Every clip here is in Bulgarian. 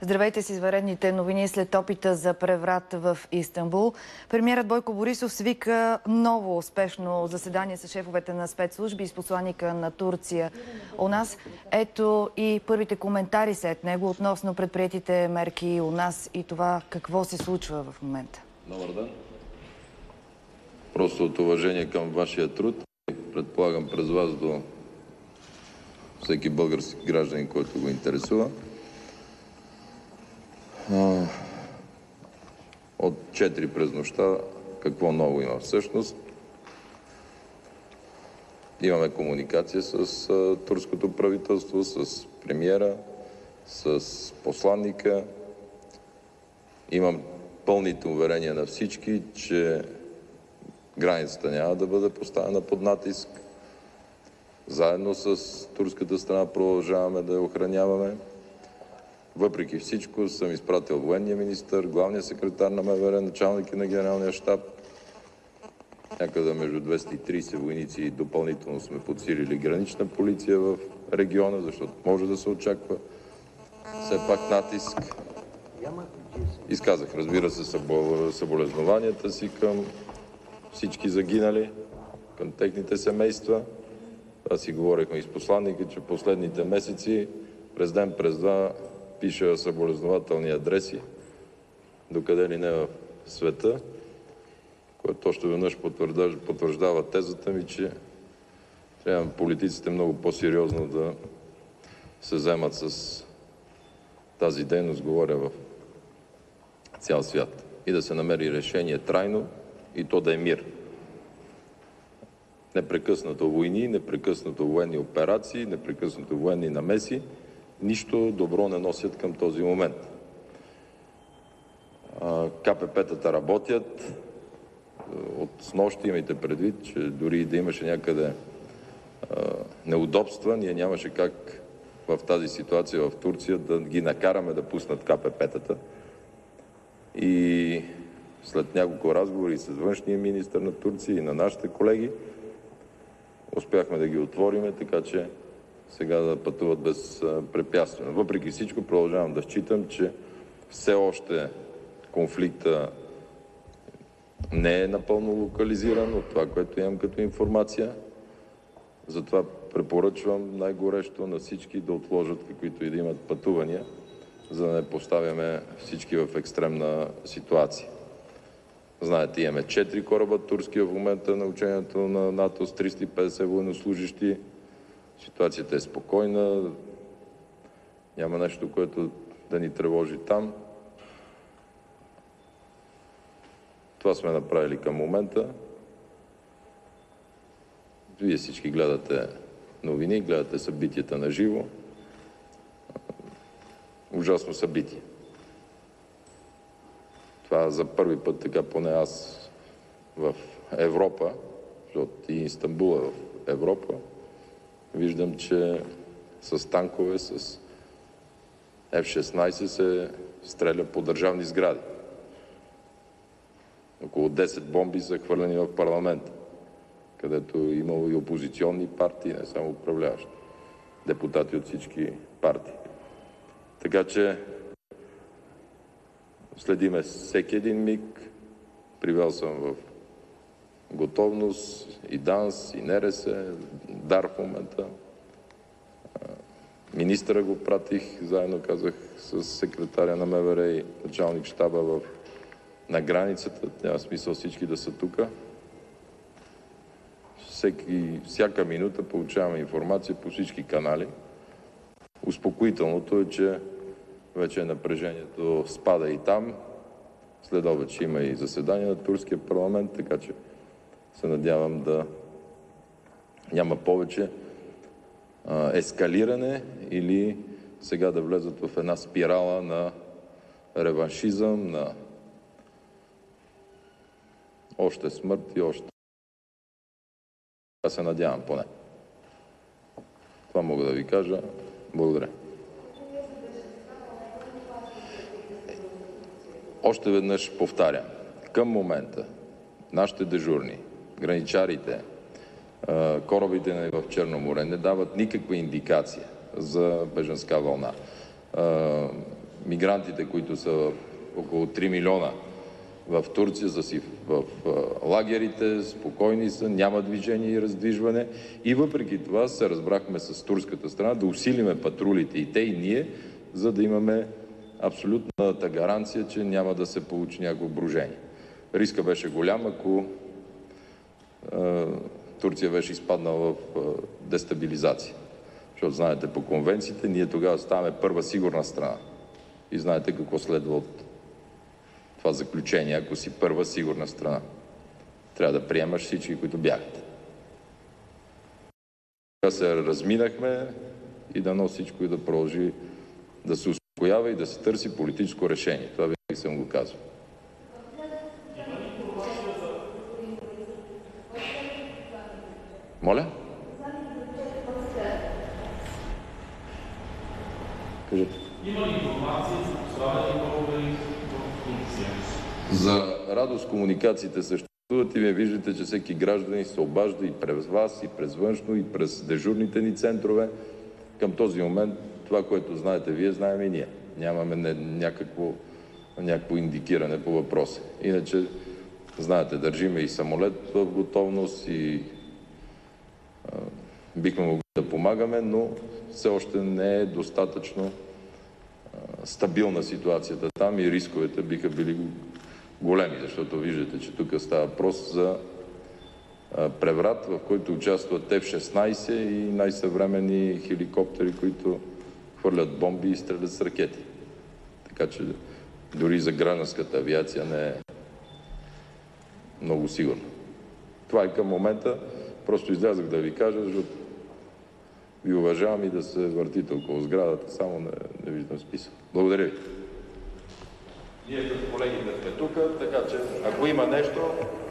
Здравейте с извънредните новини след опита за преврат в Истанбул. Премиерът Бойко Борисов свика ново успешно заседание с шефовете на спецслужби и с посланика на Турция у нас. Ето и първите коментари след него относно предприетите мерки у нас и това какво се случва в момента. Добър ден. Просто от уважение към вашия труд, предполагам през вас до всеки български гражданин, който го интересува. От 4 през нощта какво ново има всъщност? Имаме комуникация с турското правителство, с премиера, с посланника. Имам пълните уверения на всички, че границата няма да бъде поставена под натиск. Заедно с турската страна продължаваме да я охраняваме. Въпреки всичко съм изпратил военния министър, главния секретар на МВР, началника на генералния щаб. Някъде между 230 войници и допълнително сме подсилили гранична полиция в региона, защото може да се очаква все пак натиск. Изказах, разбира се, съболезнованията си към всички загинали, към техните семейства. Това си говорихме и с посланника, че последните месеци през ден, през два пиша съболезнователни адреси, докъде ли не в света, което още веднъж потвърждава тезата ми, че трябва политиците много по-сериозно да се вземат с тази дейност, говоря в цял свят, и да се намери решение трайно и то да е мир. Непрекъснато войни, непрекъснато военни операции, непрекъснато военни намеси нищо добро не носят към този момент. КПП-тата работят. От снощи имайте предвид, че дори и да имаше някъде неудобства, ние нямаше как в тази ситуация в Турция да ги накараме да пуснат КПП-тата. И след няколко разговори с външния министър на Турция и на нашите колеги, успяхме да ги отвориме, така че сега да пътуват безпрепятствено. Въпреки всичко продължавам да считам, че все още конфликта не е напълно локализиран от това, което имам като информация. Затова препоръчвам най-горещо на всички да отложат каквито и да имат пътувания, за да не поставяме всички в екстремна ситуация. Знаете, имаме 4 кораба турски в момента на учението на НАТО с 350 военнослужащи. Ситуацията е спокойна. Няма нещо, което да ни тревожи там. Това сме направили към момента. Вие всички гледате новини, гледате събитията на живо. Ужасно събитие. Това за първи път, така поне аз в Европа, защото и Истанбул е в Европа, виждам, че с танкове, с F-16 се стреля по държавни сгради. Около 10 бомби са хвърлени в парламента, където е имало и опозиционни партии, не само управляващи, депутати от всички партии. Така че следиме всеки един миг. Привел съм в готовност и ДАНС, и НРС, ДАР в момента. Министъра го пратих, заедно казах, с секретаря на МВР и началник щаба на границата. Няма смисъл всички да са тук. Всяка минута получаваме информация по всички канали. Успокоителното е, че вече напрежението спада и там. След обед ще има и заседание на турския парламент, така че се надявам да няма повече ескалиране или сега да влезат в една спирала на реваншизъм, на още смърт и още. Аз се надявам поне. Това мога да ви кажа. Благодаря. Още веднъж повтарям. Към момента нашите дежурни, граничарите, корабите в Черно море не дават никаква индикация за бежанска вълна. мигрантите, които са около 3 милиона в Турция, са си в лагерите, спокойни са, няма движение и раздвижване. И въпреки това се разбрахме с турската страна да усилиме патрулите и те, и ние, за да имаме абсолютната гаранция, че няма да се получи някакво брожение. Риска беше голям, ако Турция беше изпаднала в дестабилизация. Защото знаете, по конвенциите ние тогава ставаме първа сигурна страна. И знаете какво следва от това заключение, ако си първа сигурна страна. Трябва да приемаш всички, които бягат. Сега се разминахме и дано всичко и да продължи да се успокоява и да се търси политическо решение. Това винаги съм го казвал. Моля? Кажете. Има ли информация за пострадали българи в Турция? За радост комуникациите съществуват и вие виждате, че всеки гражданин се обажда и през вас, и през външно, и през дежурните ни центрове. Към този момент това, което знаете вие, знаем и ние. Нямаме някакво индикиране по въпроса. Иначе, знаете, държиме и самолет в готовност и бихме могли да помагаме, но все още не е достатъчно стабилна ситуацията там и рисковете биха били големи, защото виждате, че тук става въпрос за преврат, в който участват F-16 и най-съвременни хеликоптери, които хвърлят бомби и стрелят с ракети. Така че дори за гражданската авиация не е много сигурно. Това е към момента. Просто излязах да ви кажа, защото ви уважавам и да се въртите около сградата, само не виждам списък. Благодаря ви. Ние с колегите сме тук, така че ако има нещо...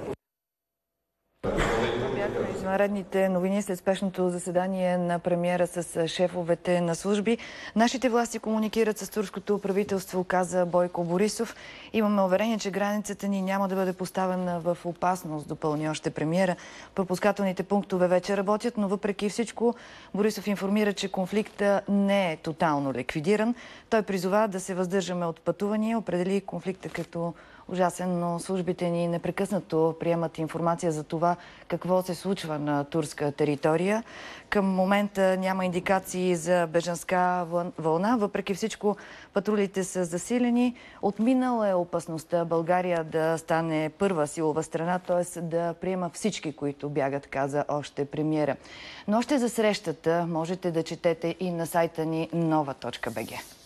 Извънредните новини след спешното заседание на премиера с шефовете на служби. Нашите власти комуникират с турското правителство, каза Бойко Борисов. Имаме уверение, че границата ни няма да бъде поставена в опасност, допълни още премиера. Пропускателните пунктове вече работят, но въпреки всичко Борисов информира, че конфликта не е тотално ликвидиран. Той призова да се въздържаме от пътувания, определи конфликта като ужасен, но службите ни непрекъснато приемат информация за това какво се случва на турска територия. Към момента няма индикации за бежанска вълна. Въпреки всичко, патрулите са засилени. Отминала е опасността България да стане първа силова страна, т.е. да приема всички, които бягат, каза още премиера. Но още за срещата можете да четете и на сайта ни nova.bg.